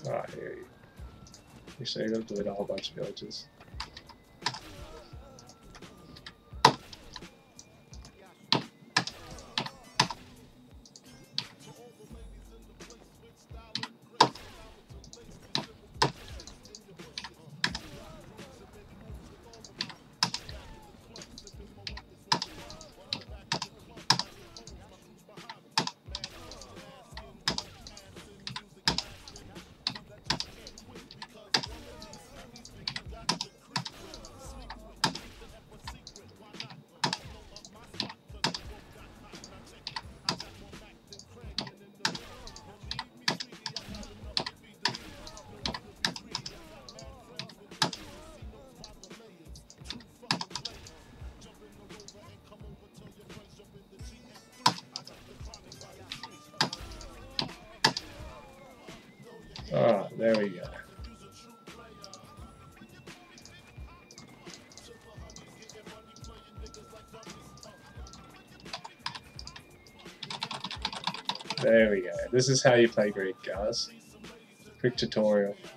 Alright, here you go. So you got to do it a whole bunch of villages. Ah, there we go. There we go. This is how you play Greek, guys. Quick tutorial.